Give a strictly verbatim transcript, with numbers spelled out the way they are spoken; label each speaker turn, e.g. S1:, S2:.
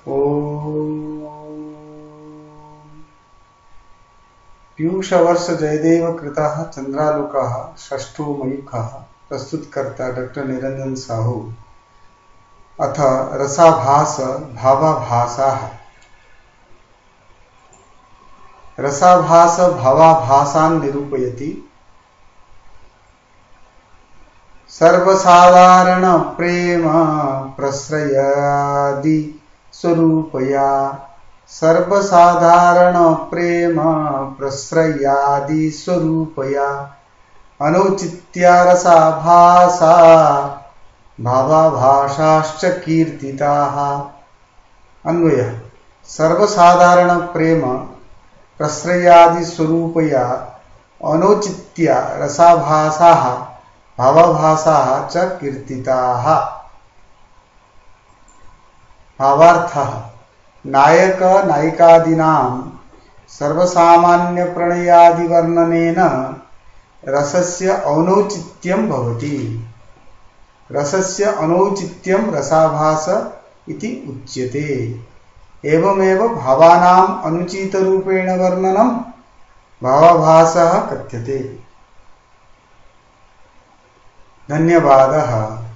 S1: पीयूषवर्ष जयदेव कृतः चंद्रालोकः षष्ठो मयूखः। प्रस्तुतकर्ता डॉक्टर निरंजन साहू। अथ रसाभास भावाभासाः। रसाभास भावाभासान् निरूपयति। सर्वसाधारण प्रेम प्रश्रयादि स्वरूपया। सर्वसाधारण प्रेम प्रश्रयादि स्वरूपया। अनौचित्या रसाभासा भावाभासाश्च कीर्तिताः। अन्वयः। सर्वसाधारण प्रेम प्रश्रयादि स्वरूपया अनौचित्या रसाभासाः भावाभासाः च कीर्तिताः। भावार्थः। नायक नायिकादीनां सर्वसामान्य प्रणयादि वर्णनेन रसस्य औनौचित्यं भवति। रसस्य अनौचित्यं रसाभास इति उच्यते। एवमेव भावानाम् अनुचितरूपेण वर्णनं भावाभासः कथ्यते। धन्यवादः।